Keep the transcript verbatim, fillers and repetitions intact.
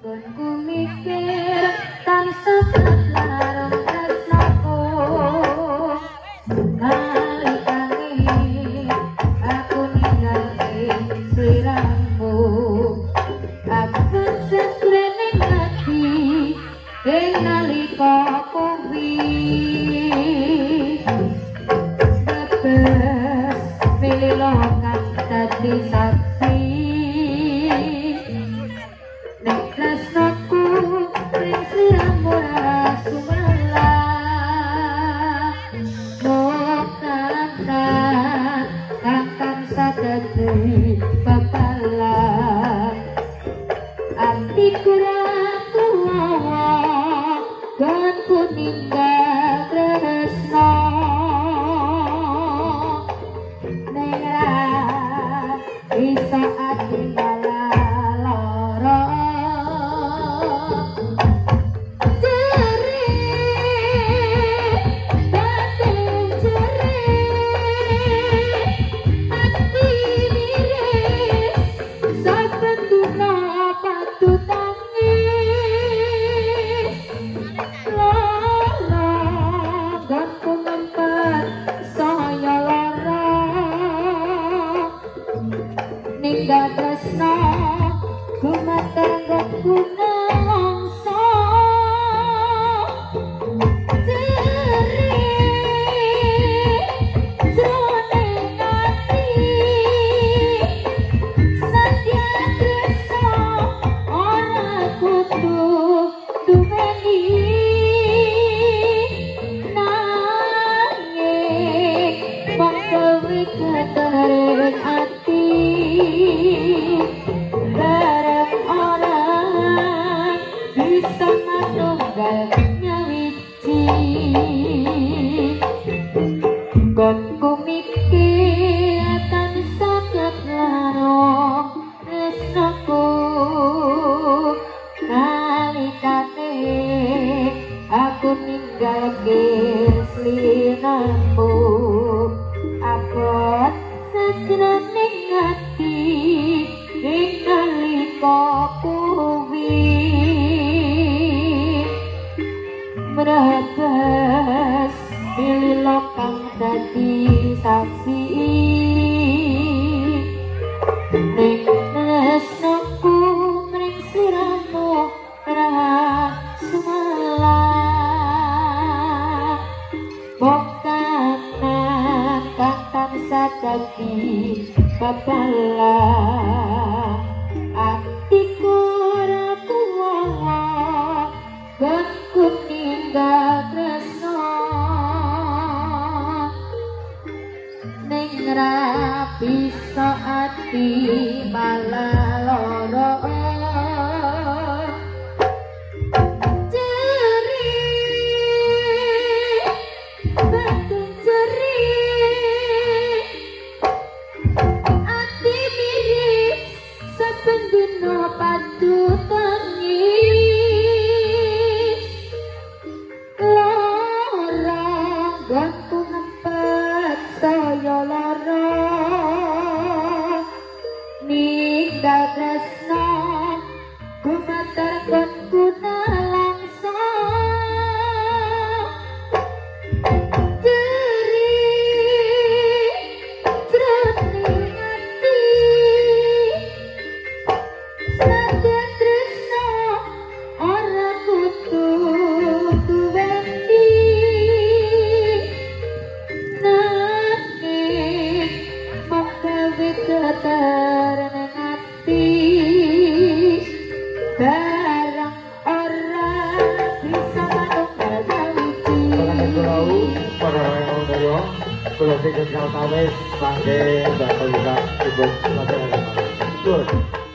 Ku mikir tansah larang tresnaku nalikane aku ninggal ing sliramu aku sesrene ati ing nalika kuwi bebas pilih kang dadi saksi nek tresnaku ing sliramu ora sumelah mokata kang sadadi babalah atiku ra kuwawa dan ku ninggal tresno ning ra bisa ati ninggal tresno gumatar guna langsa jeri jroning ati sadya tresno ora kudu duweni nanging bangsa wikatareng ati bareng orang bisa manunggal nyawiji kon ku mikir akan sakit larang tresnaku nalikane aku ninggal sliramu abot sajroning ati ing nalika kuwi merabas pilih kang dadi saksi ning tresnaku mring sliramu ora sumelah bokana kang tansah dadi babalah atiku ora kuwawa ben ku ninggal tresno ning ra bisa ati malah lara jeri batu jeri ati miris saben dina padu tangis lara gantu nempet saya lara ninggal tresno gumatar guna langsa jeri jroning ati sadya tresno ora kudu duweni nanging menggawe keterangan ati barang ora bisa manunggal nyawiji para rakyat kula sing kawis kangge mbak Kalisa ibu matur.